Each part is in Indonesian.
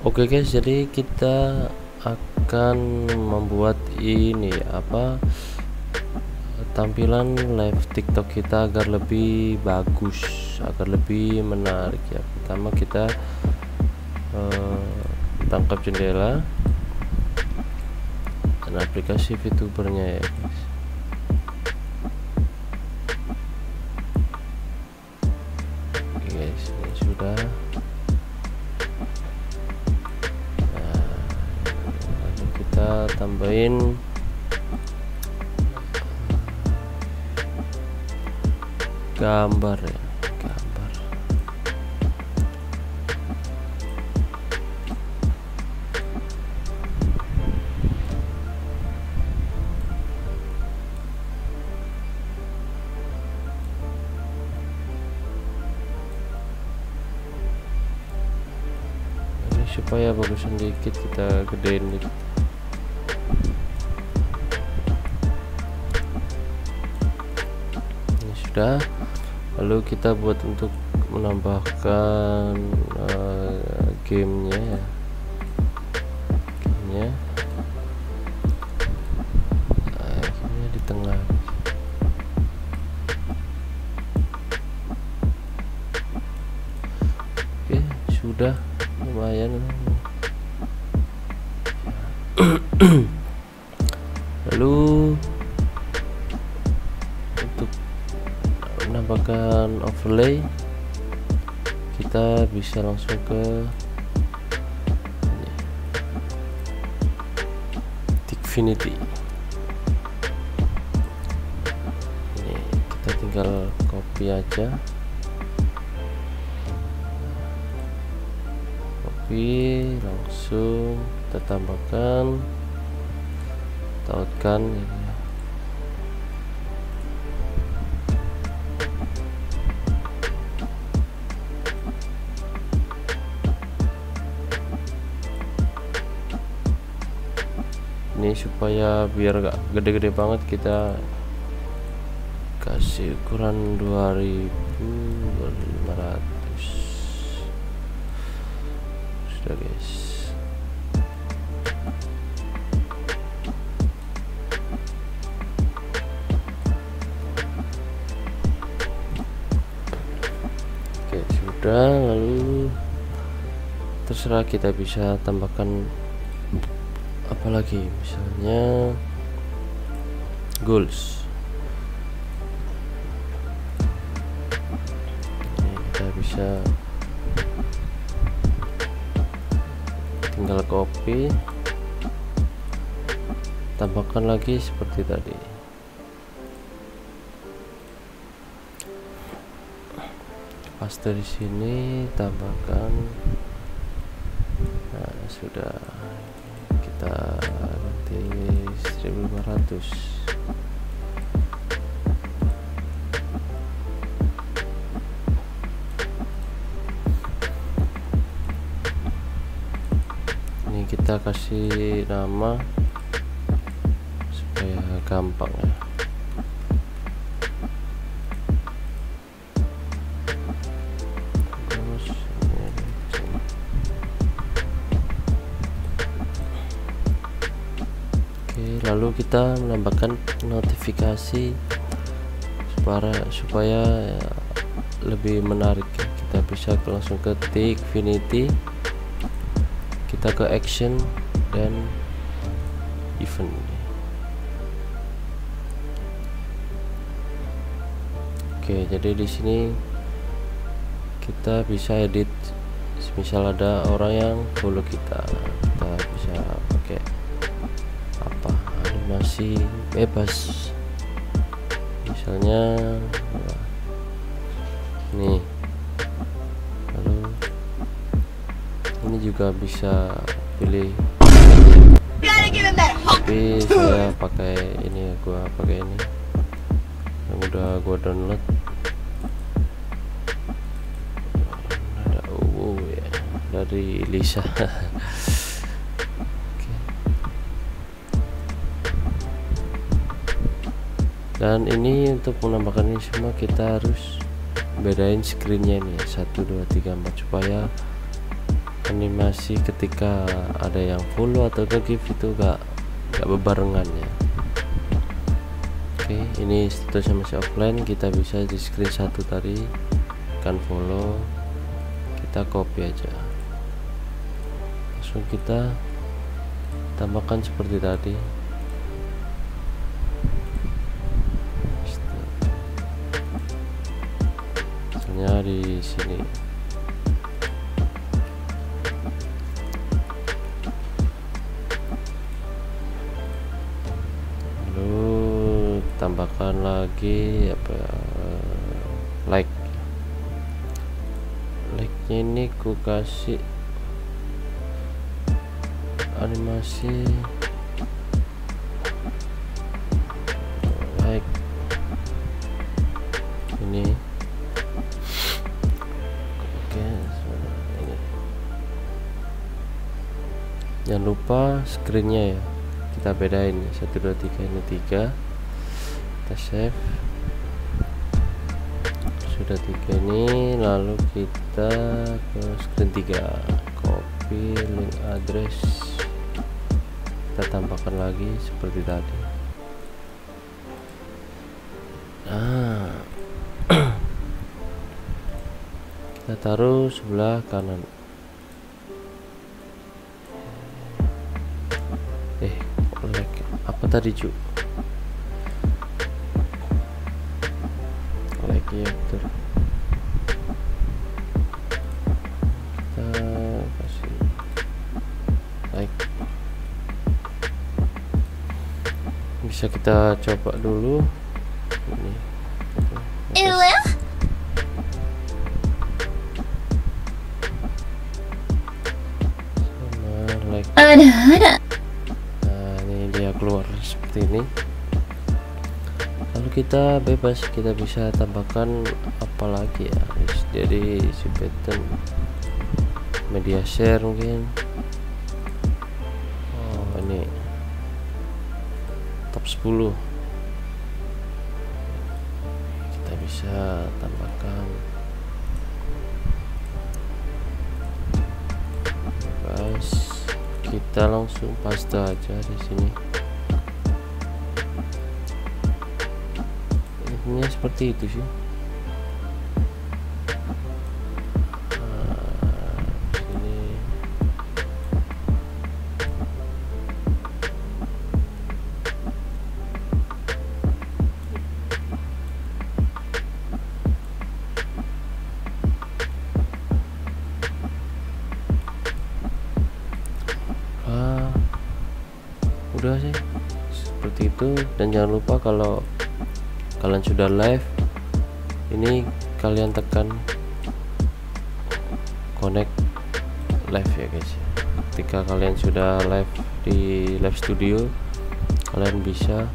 Oke guys, jadi kita akan membuat ini tampilan live TikTok kita agar lebih bagus, agar lebih menarik ya. Pertama kita tangkap jendela dan aplikasi VTubernya ya guys. Oke guys, ini sudah. Kita tambahin gambar ya, gambar. Ini supaya bagusan dikit kita gedein dikit. Lalu kita buat untuk menambahkan gamenya ya, gamenya di tengah. Oke, sudah lumayan. Lalu menambahkan overlay, kita bisa langsung ke Dikfinity. Ini kita tinggal copy aja, copy langsung kita tambahkan, tautkan ini. Ini supaya biar gak gede-gede banget, kita kasih ukuran 2500. Sudah guys. Oke, sudah. Lalu terserah, kita bisa tambahkan apalagi, misalnya goals. Ini kita bisa tinggal copy, tambahkan lagi seperti tadi. Pas dari sini tambahkan. Nah, sudah. Kita ganti 1500. Ini kita kasih nama supaya gampang ya. Lalu kita menambahkan notifikasi supaya lebih menarik ya. Kita bisa langsung ke Dikfinity, kita ke action dan event. Oke, jadi di sini kita bisa edit, misal ada orang yang follow kita bisa pakai animasi bebas, misalnya nih. Lalu ini juga bisa pilih, tapi saya pakai ini ya, gua pakai ini yang udah gua download. Ada ya, dari Lisa. Dan ini untuk menambahkan ini semua kita harus bedain screennya ini 1 2 3 4 supaya animasi ketika ada yang follow atau nge-give itu gak bebarengan ya. Oke, ini statusnya masih offline, kita bisa di screen satu tadi kan follow, kita copy aja, langsung kita tambahkan seperti tadi. Misalnya di sini. Lalu tambahkan lagi apa ya, like-nya ini ku kasih animasi like ini. Oke, ini jangan lupa screennya ya, kita bedain 1 2 3, ini 3, kita save. Sudah 3 ini, lalu kita ke screen 3, copy link address, kita tambahkan lagi seperti tadi. Nah, kita taruh sebelah kanan. Like apa tadi cu? Like ya betul. Kita kasih like. Bisa kita coba dulu ini. Sama like. Nah, ini dia keluar seperti ini. Lalu kita bebas, kita bisa tambahkan apa lagi ya. Jadi si button media share mungkin. Oh, ini top 10 kita bisa tambahkan. Bebas, kita langsung paste aja di sini. Ini seperti itu sih. Udah sih seperti itu. Dan jangan lupa kalau kalian sudah live ini, kalian tekan connect live ya guys. Ketika kalian sudah live di live studio, kalian bisa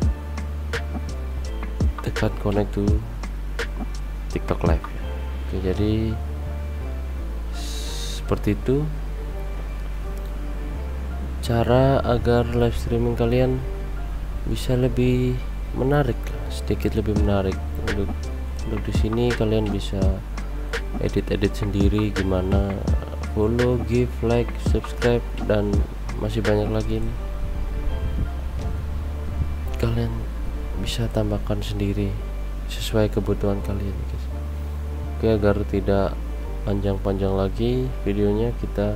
tekan connect to TikTok live ya. Oke, jadi seperti itu cara agar live streaming kalian bisa lebih menarik, sedikit lebih menarik. Untuk di sini kalian bisa edit sendiri, gimana follow, give, like, subscribe, dan masih banyak lagi nih. Kalian bisa tambahkan sendiri sesuai kebutuhan kalian guys. Oke, agar tidak panjang-panjang lagi videonya,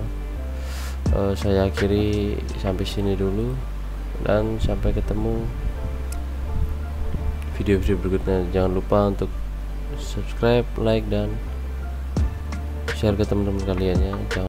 saya akhiri sampai sini dulu, dan sampai ketemu video-video berikutnya. Jangan lupa untuk subscribe, like, dan share ke teman-teman kalian ya.